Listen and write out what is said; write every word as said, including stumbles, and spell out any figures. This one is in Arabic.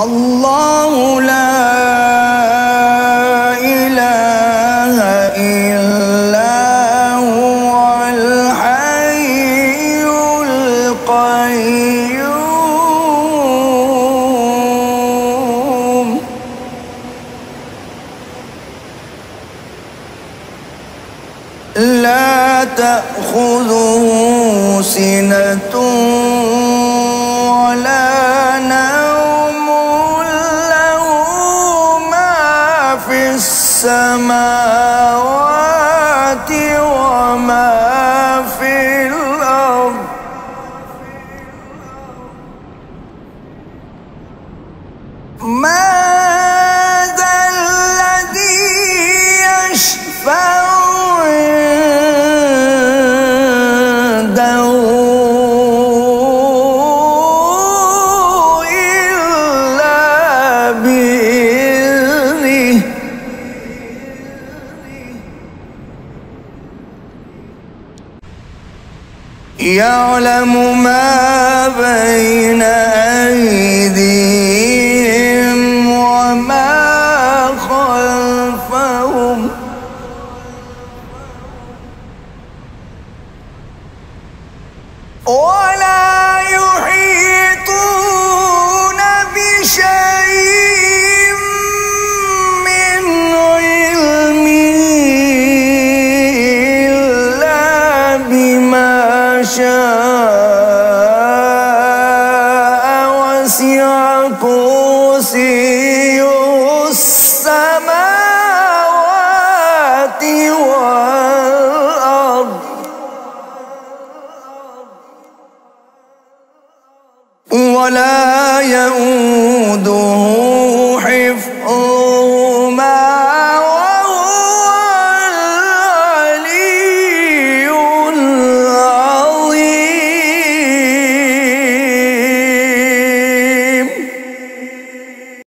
الله لا إله إلا هو الحي القيوم لا تأخذه سنة ولا نوم له ما في السماوات وما في الأرض ما ذا الذي يشفع عنده إلا بإذنه يعلم ما بين أيديهم وما خلفهم ولا يحيطون بشيء من علمه إلا بما شاء وسع كرسيه